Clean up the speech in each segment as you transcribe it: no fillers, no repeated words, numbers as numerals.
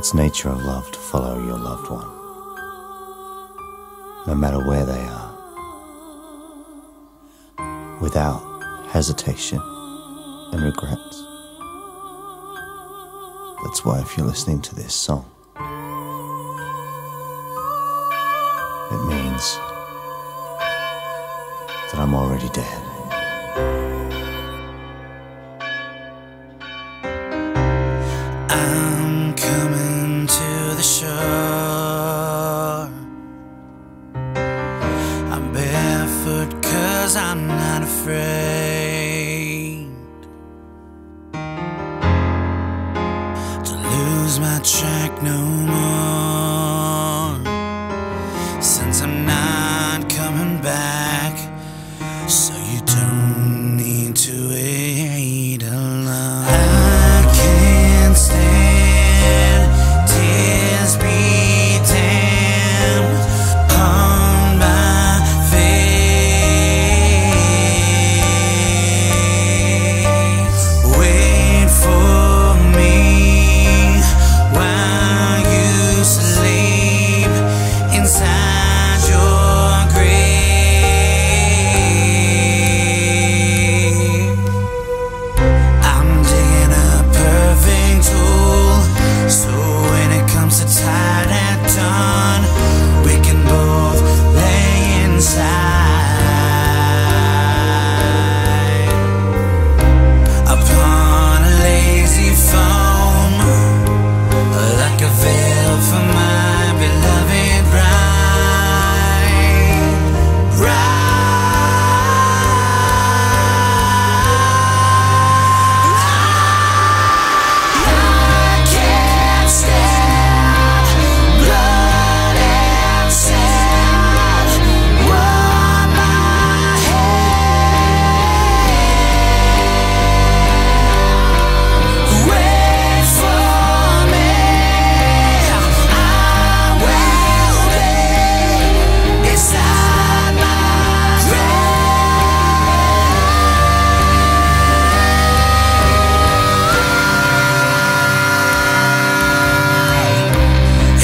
It's nature of love to follow your loved one, no matter where they are, without hesitation and regrets. That's why if you're listening to this song, it means that I'm already dead. I'm coming to the shore. I'm barefoot 'cause I'm not afraid to lose my track no more, since I'm not coming back, so you don't need to wait alone. I can't stand tears be damned on my face. Wait for me while you sleep inside your grave. I'm digging a perfect hole, so when it comes to tide at dawn, we can both lay inside upon a lazy foam, like a veil for my beloved bride.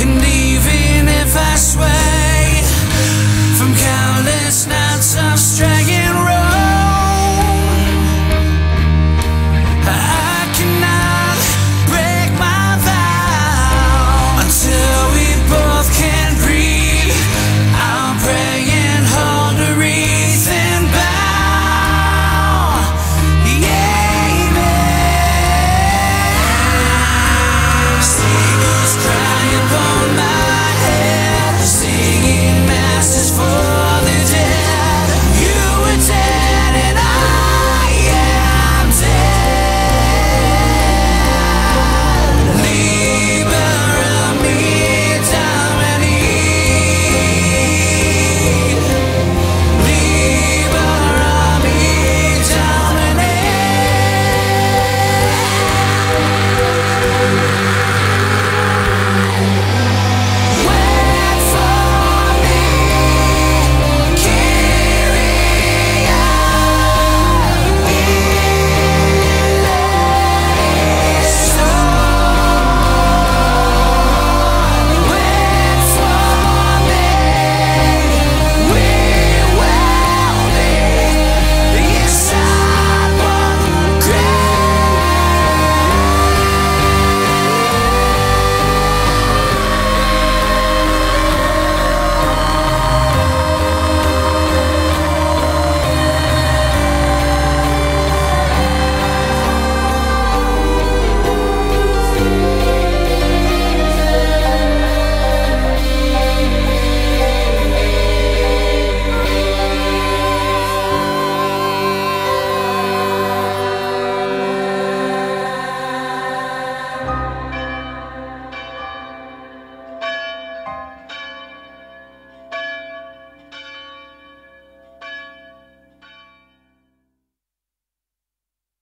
Sway from countless nights of stress.